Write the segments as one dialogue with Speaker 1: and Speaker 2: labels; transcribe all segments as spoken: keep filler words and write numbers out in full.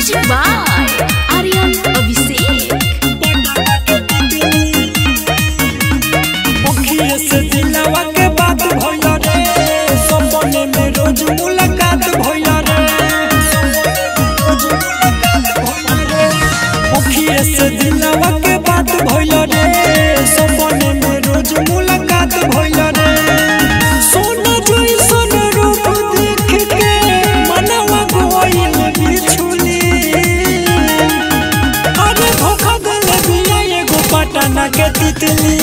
Speaker 1: Music by Aryan Abhishek.
Speaker 2: ओखिए से दिलवा के बात भइल रे, सपने में रोज मुलाकात भइल रे। ओखिए से दिलवा के बात भइल रे, सपने में रोज मुलाकात भइल रे। सोना जइसन रूप देख के मनवा गोइल बिछुली। अरे धोखा देले बिया एगो पटना के तितली।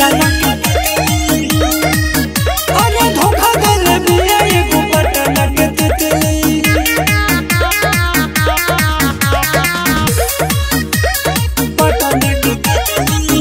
Speaker 2: अरे धोखा देले बिया एगो पटना के तितली। पटना के तितली।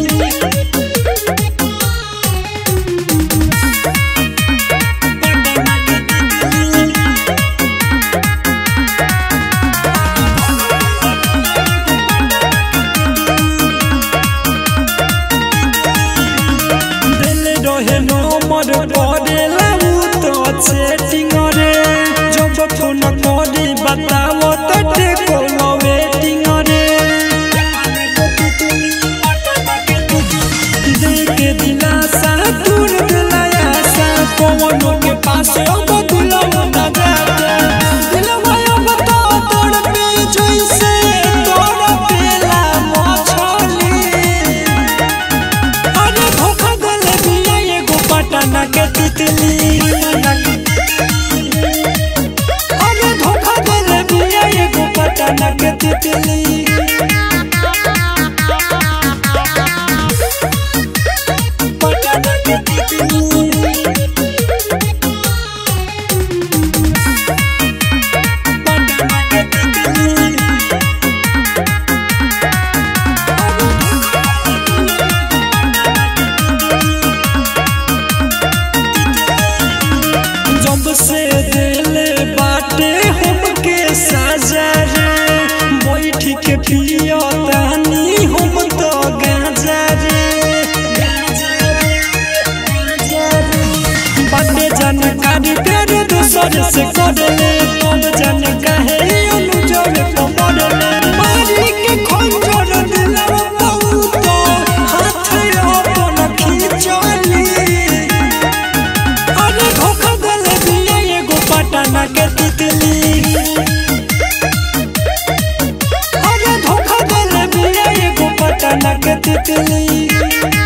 Speaker 2: सेटिंग रे जब फोन करी बताओ तटे कोनो वेटिंग रे। देखे दिलासा दूर दिलाया सा कोनो के पास अब दुलवा ना जाता। दिलवा अब तो तोड़ पे जैसे तोड़ पेला मछली। अरे धोखा देले बिया एगो पटना के तितली। पटना के तितली। पटना के तितली। पटना के तितली। जब से दिले बाटे हमके साजा रे, बैठ के पिया तानी हम तो गांजा रे। बाटे जानकारी तेरे दूसर से करले, तब जाने काहे अनुजर पमरले। मारी के खंजर दिलवा बहुत हाथ अपन खींचली। अरे धोखा देले बिया एगो पटना के तितली। अरे धोखा देले बिया एगो पटना के तितली।